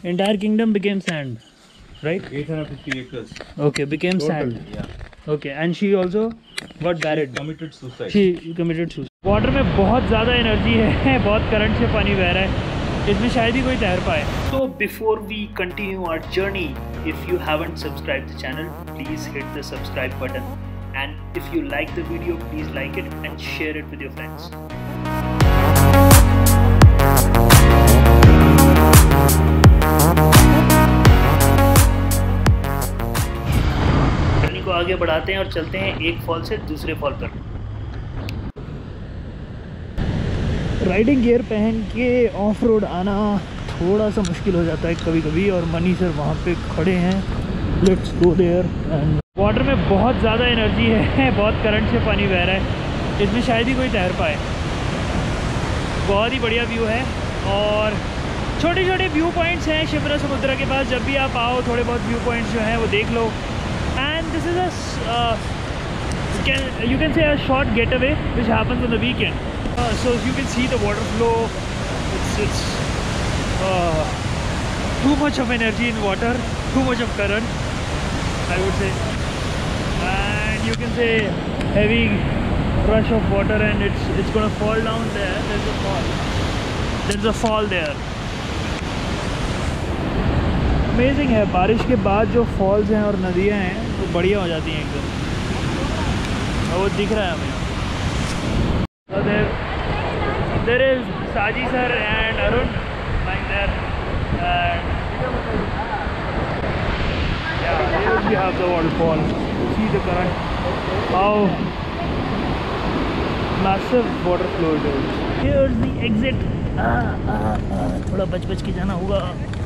Entire kingdom became sand, right? 850 acres. Okay, became Total, sand. yeah. Okay, and she also got buried. Committed suicide. She committed suicide. Water में बहुत ज़्यादा energy है, बहुत current से पानी बह रहा है, इसमें शायद ही कोई तैर पाए. So before we continue our journey, if you haven't subscribed the channel, please hit the subscribe button. And if you like the video, please like it and share it with your friends. Journey को आगे बढ़ाते हैं और चलते हैं एक fall से दूसरे फॉल पर. राइडिंग गियर पहन के ऑफ रोड आना थोड़ा सा मुश्किल हो जाता है कभी कभी, और मनी सर वहाँ पे खड़े हैं. Let's go there. And water में बहुत ज़्यादा एनर्जी है, बहुत करंट से पानी बह रहा है, इसमें शायद ही कोई तैर पाए. बहुत ही बढ़िया व्यू है और छोटे छोटे व्यू पॉइंट्स हैं शिप्रा समुद्र के पास. जब भी आप आओ थोड़े बहुत व्यू पॉइंट्स जो हैं वो देख लो. And this is you can say a short getaway which happens on the weekend. So as you can see the water flow, it's too much of energy in water, too much of current, I would say, and you can say heavy rush of water, and it's gonna fall down there. There's a fall there. Amazing है. बारिश के बाद जो false हैं और नदियाँ हैं वो बढ़िया हो जाती हैं एकदम, और वो दिख रहा है हमें. There is Saji sir and Arun lying there, and yeah, here we have the waterfall. See the current, how massive water flow it is. Here's the exit. थोड़ा बच के जाना होगा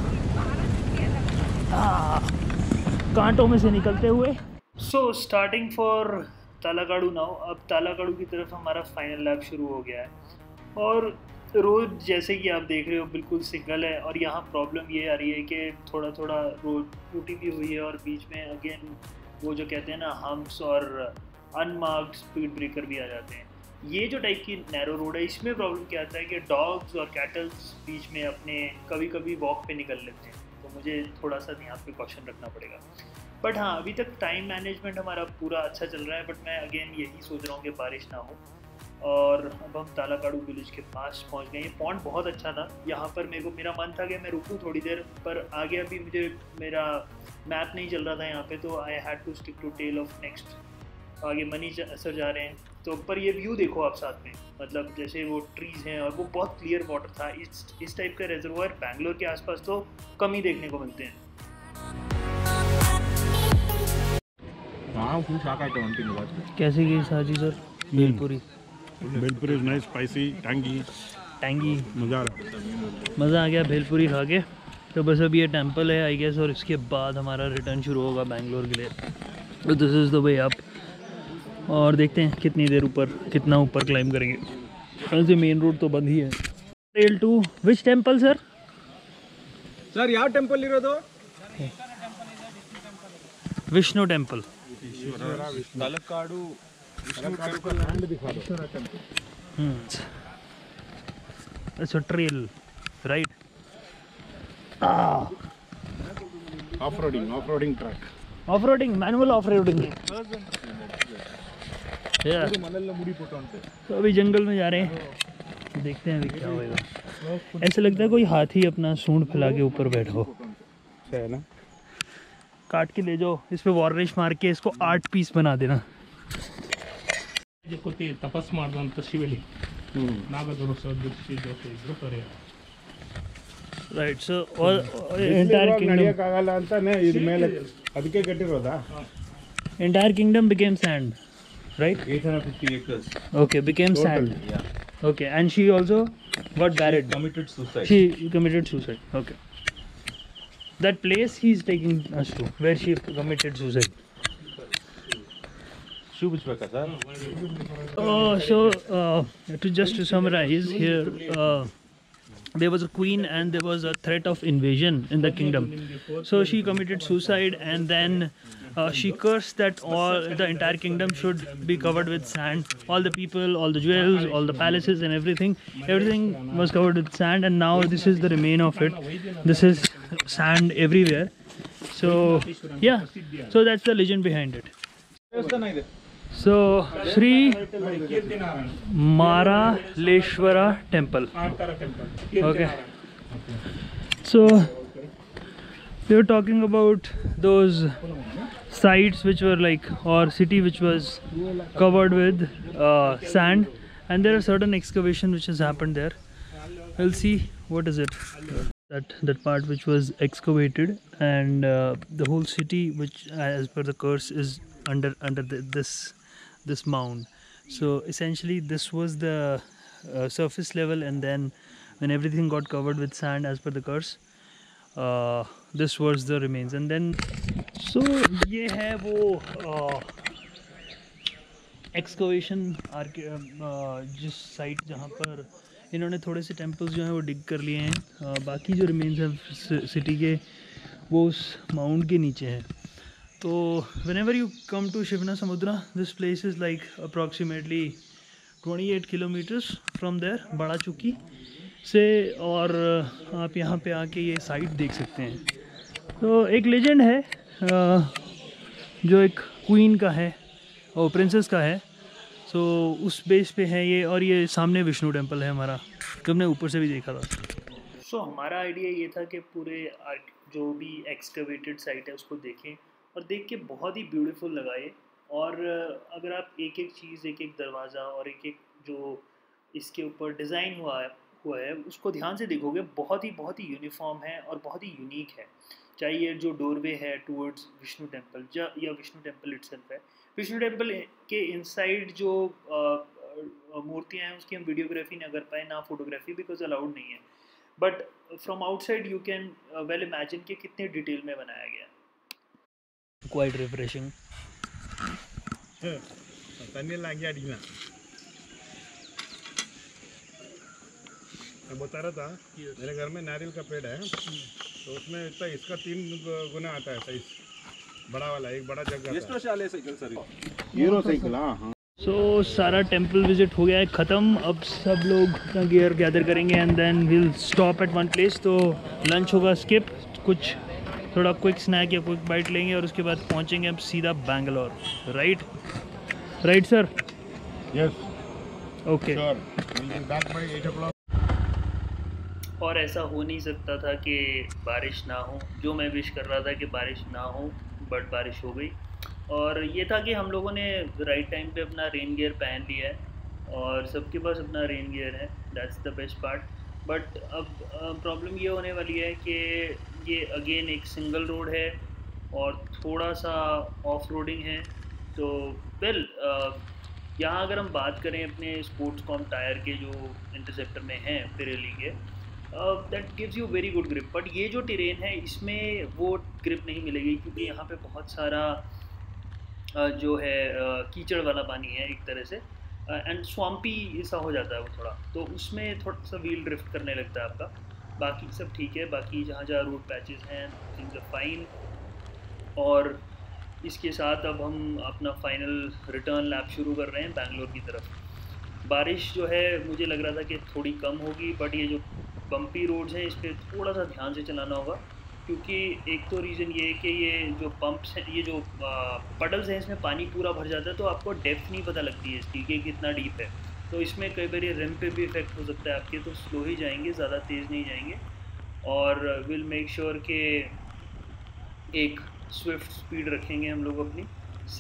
कांटों में से निकलते हुए. So starting for Talakadu now. अब तालाकाडू की तरफ हमारा फाइनल लैप शुरू हो गया है, और रोड जैसे कि आप देख रहे हो बिल्कुल सिंगल है. और यहाँ प्रॉब्लम ये आ रही है कि थोड़ा रोड टूटी भी हुई है, और बीच में अगेन वो जो कहते हैं ना हम्प्स और अनमार्क्ड स्पीड ब्रेकर भी आ जाते हैं. ये जो टाइप की नैरो रोड है, इसमें प्रॉब्लम क्या आता है कि डॉग्स और कैटल्स बीच में अपने कभी वॉक पे निकल लेते हैं, तो मुझे थोड़ा सा यहाँ पे कॉशन रखना पड़ेगा. बट हाँ, अभी तक टाइम मैनेजमेंट हमारा पूरा अच्छा चल रहा है. बट मैं अगेन यही सोच रहा हूँ कि बारिश ना हो. और अब हम तालाकाडू विलेज के पास पहुँच गए. ये पॉइंट बहुत अच्छा था. यहाँ पर मेरा मन था कि मैं रुकूँ थोड़ी देर, पर आगे अभी मेरा मैप नहीं चल रहा था यहाँ पे, तो I had to stick to tail of next. आगे मनी सर जा रहे हैं, तो पर ये व्यू देखो आप साथ में, मतलब जैसे वो ट्रीज़ हैं और वो बहुत क्लियर वाटर था. इस टाइप का रिजर्वायर बैंगलोर के आसपास तो कम ही देखने को मिलते हैं. कैसे गई Saji sir bhelpuri? Bhelpuri is nice, spicy, tangy, मज़ा आ गया भेलपुरी खा के. तो बस अब ये टेंपल है आई गेस, और इसके बाद हमारा रिटर्न शुरू होगा बैंगलोर के लिए. तो this is the way up, और देखते हैं कितना ऊपर क्लाइंब करेंगे. वैसे मेन रोड तो बंद ही है. Trail to which temple sir? Sir ಯಾವ ಟೆಂಪಲ್ ಇರೋದು? Vishnu temple. Talakadu It's a trail, right? Off-roading track. Manual off-roading. Yeah. तो अभी जंगल में जा रहे हैं, देखते हैं अभी क्या होएगा. ऐसा लगता है कोई हाथी अपना सूंड फैला के ऊपर बैठा हो. है ना? काट के ले जाओ, इस पे वार्निश मार के इसको 8 पीस बना देना. ತಪಸ್ ಮಾಡಿದಂಥ ಶಿವಲಿ ನಾಗದೋಷ ರೈಟ್. ಸೊ ಎಂಟೈರ್ ಕಿಂಗ್ಡಮ್ ಆಗಲ್ಲ ಅಂತಾನೆ ಇದು ಮೇಲೆ ಅದಕ್ಕೆ ಕಟ್ಟಿರೋದಾ? Entire kingdom became sand, right? 850 acres. Okay, became sand. Yeah. Okay, and she also got buried. Committed suicide. She committed suicide. Okay. That place he's taking us to, where she committed suicide. So to summarize here, there was a queen and there was a threat of invasion in the kingdom. So she committed suicide, and then she cursed that all the entire kingdom should be covered with sand. All the people, all the jewels, all the palaces and everything was covered with sand, and now this is the remain of it. This is sand everywhere. So yeah, so that's the legend behind it. So Sri Maraleshwara temple. Okay. So we were talking about those sites which were like, or city which was covered with sand, and there are certain excavation which has happened there. We'll see what is it. That part which was excavated, and the whole city, which as per the curse is under this mound. So essentially this was the surface level, and then when everything got covered with sand as per the curse, this was the remains. And then so ये है वो excavation जिस site जहाँ पर इन्होंने थोड़े से temples जो हैं वो डिग कर लिए हैं, बाकी जो रिमेन्स हैं सिटी के वो उस माउंट के नीचे हैं. तो whenever you come to Shivnasamudra, this place is like approximately 28 kilometers from there, बड़ा चुकी से, और आप यहाँ पे आके ये साइट देख सकते हैं. तो एक लेजेंड है जो एक क्वीन का है और प्रिंसेस का है. सो उस बेस पे है ये, और ये सामने विष्णु टेम्पल है हमारा, जो हमने ऊपर से भी देखा था. सो हमारा आइडिया ये था कि पूरे जो भी एक्सकवेटेड साइट है उसको देखें, और देख के बहुत ही ब्यूटीफुल लगा ये. और अगर आप एक एक चीज़, एक एक दरवाज़ा और एक एक जो इसके ऊपर डिज़ाइन हुआ है उसको ध्यान से देखोगे, बहुत ही यूनिफॉर्म है और बहुत ही यूनिक है. चाहे ये जो डोरवे है टूवर्ड्स विष्णु टेम्पल या विष्णु टेम्पल इटसेल्फ है. विष्णु टेम्पल के इनसाइड जो मूर्तियाँ हैं उसकी हम वीडियोग्राफी ना कर पाए, ना फोटोग्राफी, बिकॉज अलाउड नहीं है. But from outside you can well imagine कि कितने डिटेल में बनाया गया है. Quite refreshing. मैं बता रहा था मेरे घर में नारियल का पेड़ है, तो उसमें इतना इसका 3 गुना आता है साइज, बड़ा वाला, एक बड़ा जग आता है. Hero cycle. हाँ. सो सारा टेम्पल विजिट हो गया है ख़त्म. अब सब लोग अपना गियर गैदर करेंगे and then will stop at one place. तो लंच होगा स्किप, कुछ थोड़ा क्विक स्नैक या क्विक बाइट लेंगे, और उसके बाद पहुंचेंगे अब सीधा Bangalore. Right sir? Yes. Okay. Back by 8 o'clock. और ऐसा हो नहीं सकता था कि बारिश ना हो. जो मैं विश कर रहा था कि बारिश ना हो, बट बारिश हो गई. और ये था कि हम लोगों ने राइट टाइम पे अपना रेन गियर पहन लिया है, और सबके पास अपना रेन गियर है. That's the best part. But अब प्रॉब्लम ये होने वाली है कि ये अगेन एक सिंगल रोड है और थोड़ा सा ऑफ रोडिंग है. तो वेल यहाँ अगर हम बात करें अपने स्पोर्ट्स कॉम टायर के जो इंटरसेप्टर में हैं पिरेली के, that gives you very good grip. But ये जो टेरेन है इसमें वो ग्रिप नहीं मिलेगी, क्योंकि यहाँ पे बहुत सारा जो है कीचड़ वाला पानी है एक तरह से, एंड स्वाम्पी ऐसा हो जाता है वो थोड़ा, तो उसमें थोड़ा सा व्हील ड्रिफ्ट करने लगता है आपका. बाकी सब ठीक है. बाकी जहाँ रोड पैचेस हैं थिंग्स आर फाइन. और इसके साथ अब हम अपना फाइनल रिटर्न लैप शुरू कर रहे हैं बैंगलोर की तरफ. बारिश जो है मुझे लग रहा था कि थोड़ी कम होगी, बट ये जो बम्पी रोड्स हैं इस पर थोड़ा सा ध्यान से चलाना होगा, क्योंकि एक तो रीज़न ये है कि ये जो पंप्स हैं, ये जो पडल्स हैं, इसमें पानी पूरा भर जाता है, तो आपको डेप्थ नहीं पता लगती है इसकी कि कितना डीप है. तो इसमें कई बार रिम पे भी इफेक्ट हो सकता है आपके. तो स्लो ही जाएंगे, ज़्यादा तेज़ नहीं जाएंगे, और विल मेक श्योर कि एक स्विफ्ट स्पीड रखेंगे हम लोग अपनी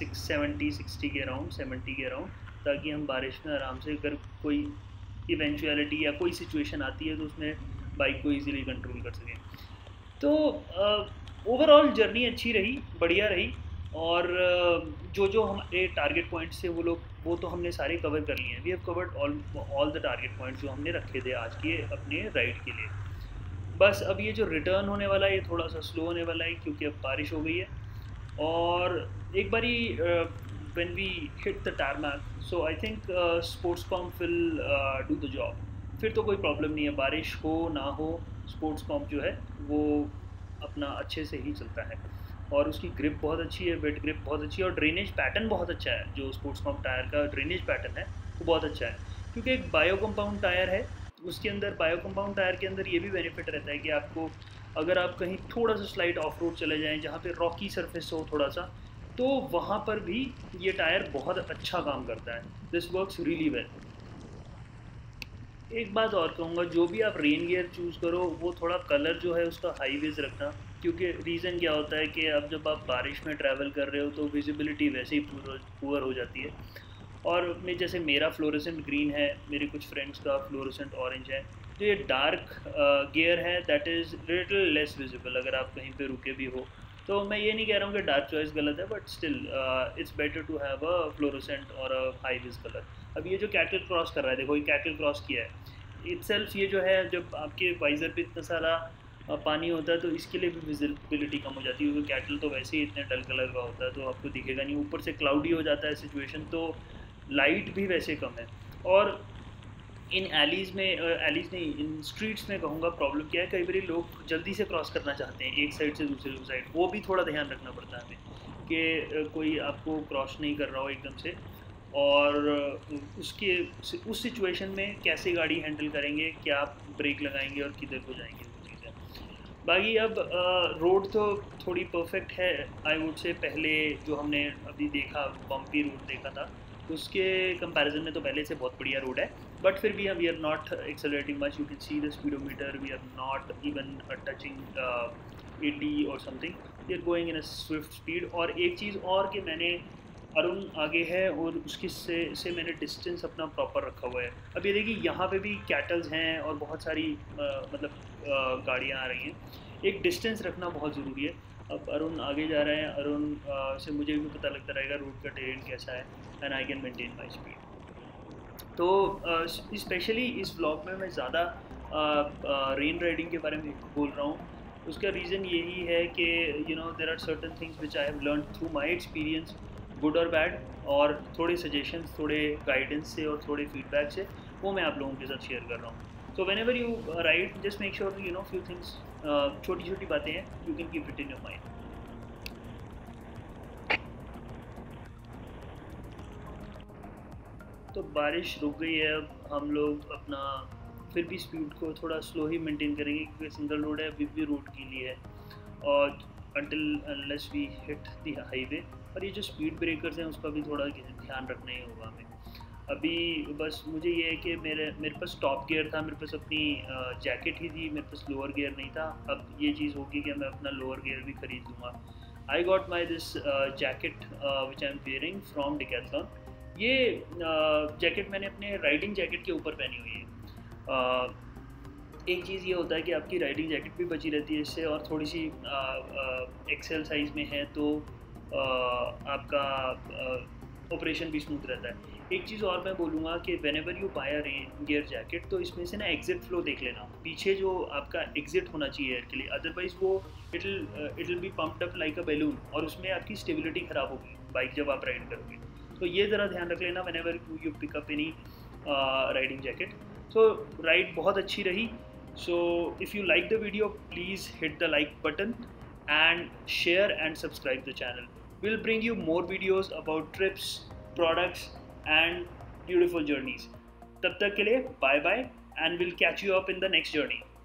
60 के अराउंड, 70 के अराउंड, ताकि हम बारिश में आराम से, अगर कोई इवेंचुअलिटी या कोई सिचुएशन आती है तो उसमें बाइक को इजीली कंट्रोल कर सकें. तो ओवरऑल जर्नी अच्छी रही, बढ़िया रही. और जो हमारे टारगेट पॉइंट्स थे वो तो हमने सारे कवर कर लिए हैं. We have covered all the target points जो हमने रखे थे आज के अपने राइड के लिए. बस अब ये जो रिटर्न होने वाला है ये थोड़ा सा स्लो होने वाला है, क्योंकि अब बारिश हो गई है. और एक बारी when we hit the tarmac, so I think Sportscom will do the job. फिर तो कोई प्रॉब्लम नहीं है, बारिश हो ना हो स्पोर्ट्स कॉम्प जो है वो अपना अच्छे से ही चलता है। और उसकी ग्रिप बहुत अच्छी है, वेट ग्रिप बहुत अच्छी है, और ड्रेनेज पैटर्न बहुत अच्छा है। जो स्पोर्ट्स कॉम्प टायर का ड्रेनेज पैटर्न है वो बहुत अच्छा है, क्योंकि एक बायो कंपाउंड टायर है। उसके अंदर बायो कंपाउंड टायर के अंदर ये भी बेनिफिट रहता है कि आपको अगर आप कहीं थोड़ा सा स्लाइड ऑफ रोड चले जाएँ जहाँ पे रॉकी सरफेस हो थोड़ा सा, तो वहाँ पर भी ये टायर बहुत अच्छा काम करता है। This works really well. एक बात और कहूँगा, जो भी आप रेन गियर चूज़ करो वो थोड़ा कलर जो है उसका हाई विज रखना, क्योंकि रीज़न क्या होता है कि अब जब आप बारिश में ट्रैवल कर रहे हो तो विजिबिलिटी वैसे ही पुअर हो जाती है। और मैं जैसे मेरा फ्लोरेसेंट ग्रीन है, मेरे कुछ फ्रेंड्स का फ्लोरेसेंट ऑरेंज है, तो ये डार्क गियर है that is little less visible अगर आप कहीं पे रुके भी हो। तो मैं ये नहीं कह रहा हूँ कि डार्क चॉइस गलत है, but still it's better to have a fluorescent और अ हाई विज कलर। अब ये जो कैटल क्रॉस कर रहा है, देखो ये कैटल क्रॉस किया है इटसेल्फ, ये जो है जब आपके वाइज़र पे इतना सारा पानी होता है तो इसके लिए भी विजिबिलिटी कम हो जाती है, क्योंकि कैटल तो वैसे ही इतने डल कलर का होता है तो आपको दिखेगा नहीं, ऊपर से क्लाउडी हो जाता है सिचुएशन, तो लाइट भी वैसे कम है। और इन एलीज़ में एलीज़ नहीं, इन स्ट्रीट्स में कहूँगा प्रॉब्लम क्या है, कई बार लोग जल्दी से क्रॉस करना चाहते हैं एक साइड से दूसरी साइड, वो भी थोड़ा ध्यान रखना पड़ता है हमें कि कोई आपको क्रॉस नहीं कर रहा हो एकदम से। और उसके उस सिचुएशन में कैसे गाड़ी हैंडल करेंगे, क्या ब्रेक लगाएंगे और किधर को जाएंगे, वो चीज़ें। बाकी अब रोड तो थोड़ी परफेक्ट है आई वुड से। पहले जो हमने अभी देखा बम्पी रोड देखा था, उसके कंपैरिजन में तो पहले से बहुत बढ़िया रोड है, बट फिर भी हम we are not accelerating much. You can see the speedometer, we are not even touching 80 और something, we are going in a swift speed. और एक चीज़ और कि मैंने अरुण आगे है और उसकी से मैंने डिस्टेंस अपना प्रॉपर रखा हुआ है। अब ये देखिए यहाँ पे भी कैटल्स हैं और बहुत सारी मतलब गाड़ियाँ आ रही हैं, एक डिस्टेंस रखना बहुत ज़रूरी है। अब अरुण आगे जा रहे हैं, अरुण से मुझे भी पता लगता रहेगा रूट का टेरेन कैसा है, and I can maintain my speed. तो स्पेशली इस ब्लॉग में मैं ज़्यादा रेन राइडिंग के बारे में बोल रहा हूँ। उसका रीज़न यही है कि you know there are certain things which I have learn through my experience, good और बैड, और थोड़े सजेशंस, थोड़े गाइडेंस से और थोड़े फीडबैक से वो मैं आप लोगों के साथ शेयर कर रहा हूँ। So whenever you ride just make sure you know few things, छोटी छोटी बातें हैं, you can keep it in your mind. तो बारिश रुक गई है, अब हम लोग अपना फिर भी स्पीड को थोड़ा स्लो ही मेंटेन करेंगे, क्योंकि सिंगल रोड है, अभी भी रोड के लिए है, और until unless we hit the highway। और ये जो स्पीड ब्रेकर्स हैं उसका भी थोड़ा ध्यान रखना ही होगा हमें। अभी बस मुझे ये है कि मेरे पास टॉप गियर था, मेरे पास अपनी जैकेट ही थी, मेरे पास लोअर गियर नहीं था। अब ये चीज़ होगी कि मैं अपना लोअर गियर भी खरीद लूँगा। I got my this jacket which I am wearing from Decathlon. ये जैकेट मैंने अपने राइडिंग जैकेट के ऊपर पहनी हुई है। एक चीज़ ये होता है कि आपकी राइडिंग जैकेट भी बची रहती है इससे, और थोड़ी सी एक्सेल साइज़ में है तो आपका ऑपरेशन भी स्मूथ रहता है। एक चीज़ और मैं बोलूँगा कि whenever you buy a rain gear jacket, तो इसमें से ना एग्जिट फ्लो देख लेना, पीछे जो आपका एग्जिट होना चाहिए एयर के लिए, अदरवाइज़ वो it will be pumped up like a balloon, और उसमें आपकी स्टेबिलिटी ख़राब होगी बाइक जब आप राइड करोगे। तो ये ज़रा ध्यान रख लेना whenever you pick up any riding jacket. So ride बहुत अच्छी रही। So if you like the video, please hit the like button and share and subscribe the channel. We'll bring you more videos about trips, products and beautiful journeys. तब तक के लिए bye bye, and we'll catch you up in the next journey.